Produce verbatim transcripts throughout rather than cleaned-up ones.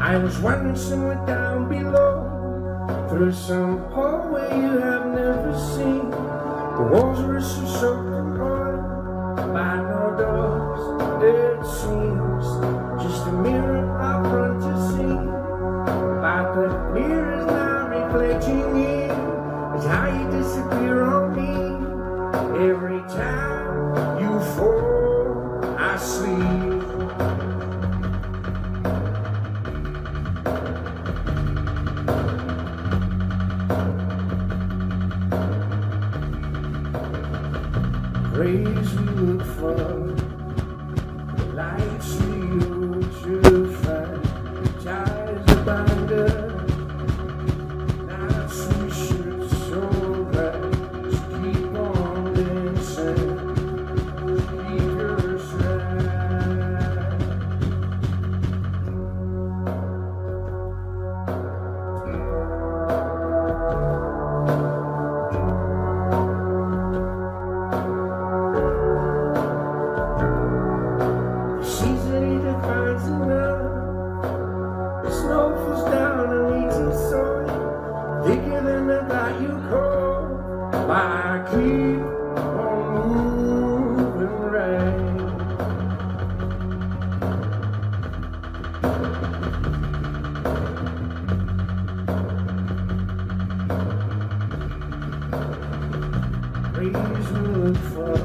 I was wandering somewhere down below, through some hallway you have never seen. The walls were so soaked on by no doors. It seems just a mirror up front to see, but the mirror's now reflecting you. It's how you disappear on me. Every time you fall, I sleep. Rays we look for, lights we hope to find, ties a binder, nights we should so bright. Just keep on dancing, keep yours right. Thicker than the night you call, but I keep on moving right. Rays we look for,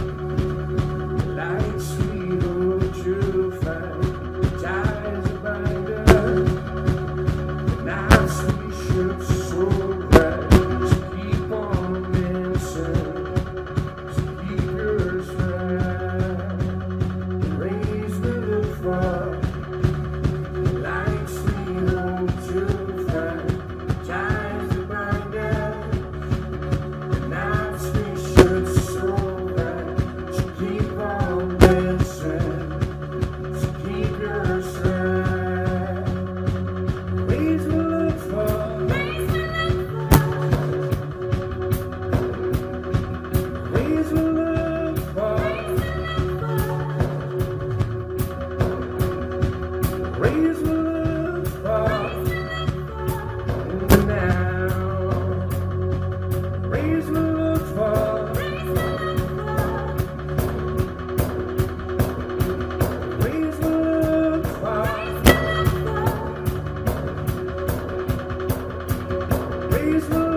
lights we hope to find, ties a binder, nights we should so bright. Just keep on dancing, just keep yours right. Rays we look for, lights we hope to find, ties to bind us, nights we should so bright. Just keep on dancing, just keep yours right. Rays we look for, rays we look for, rays we look for now. Rays we look for, rays we look for, rays we look for.